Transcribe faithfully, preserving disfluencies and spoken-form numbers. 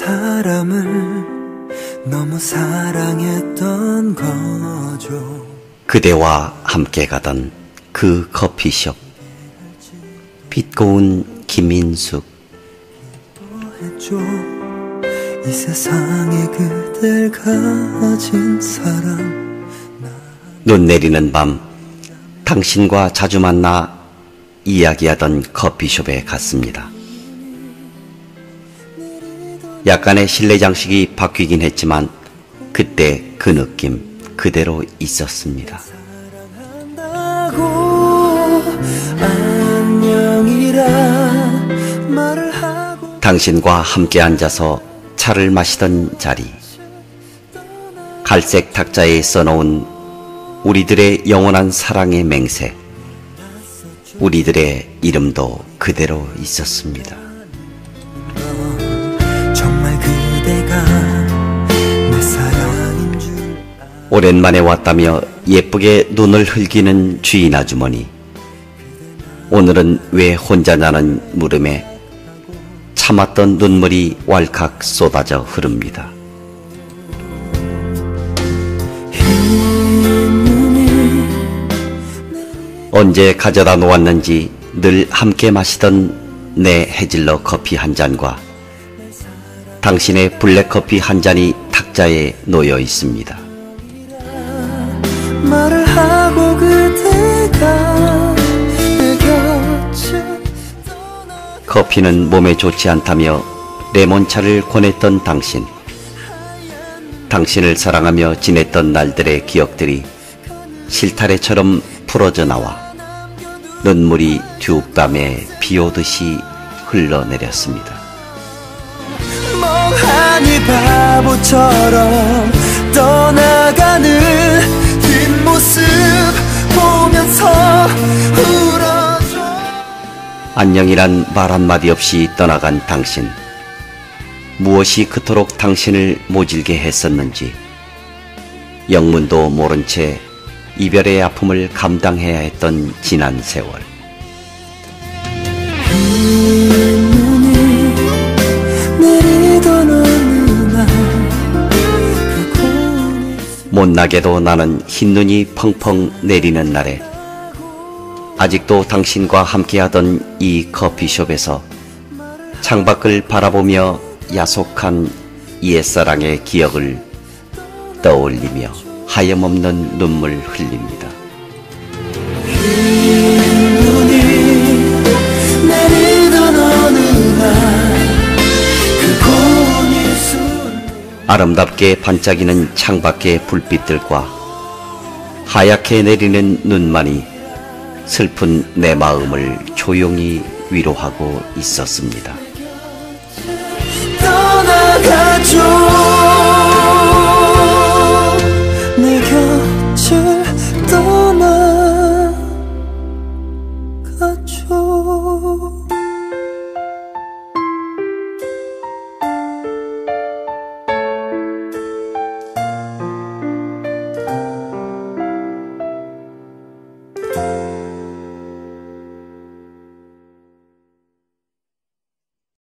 사람을 너무 사랑했던 거죠. 그대와 함께 가던 그 커피숍, 빛 고운 김인숙. 이 세상에 그댈 가진 사람. 눈 내리는 밤 당신과 자주 만나 이야기하던 커피숍에 갔습니다. 약간의 실내 장식이 바뀌긴 했지만 그때 그 느낌 그대로 있었습니다. 당신과 함께 앉아서 차를 마시던 자리, 갈색 탁자에 써놓은 우리들의 영원한 사랑의 맹세, 우리들의 이름도 그대로 있었습니다. 정말 그대가 내 사랑인 줄. 오랜만에 왔다며 예쁘게 눈을 흘기는 주인 아주머니. 오늘은 왜 혼자냐는 물음에 참았던 눈물이 왈칵 쏟아져 흐릅니다. 언제 가져다 놓았는지 늘 함께 마시던 내 헤질러 커피 한 잔과 당신의 블랙커피 한 잔이 탁자에 놓여 있습니다. 말을 하고 그대가 내 곁을 커피는 몸에 좋지 않다며 레몬차를 권했던 당신. 당신을 사랑하며 지냈던 날들의 기억들이 실타래처럼 풀어져 나와 눈물이 듀밤에 비오듯이 흘러내렸습니다. 멍하니 바보처럼 떠나가는 뒷모습 보면서 울어줘. 안녕이란 말 한마디 없이 떠나간 당신. 무엇이 그토록 당신을 모질게 했었는지 영문도 모른 채 이별의 아픔을 감당해야 했던 지난 세월. 못나게도 나는 흰눈이 펑펑 내리는 날에 아직도 당신과 함께하던 이 커피숍에서 창밖을 바라보며 야속한 옛사랑의 기억을 떠올리며 하염없는 눈물 흘립니다. 아름답게 반짝이는 창밖의 불빛들과 하얗게 내리는 눈만이 슬픈 내 마음을 조용히 위로하고 있었습니다.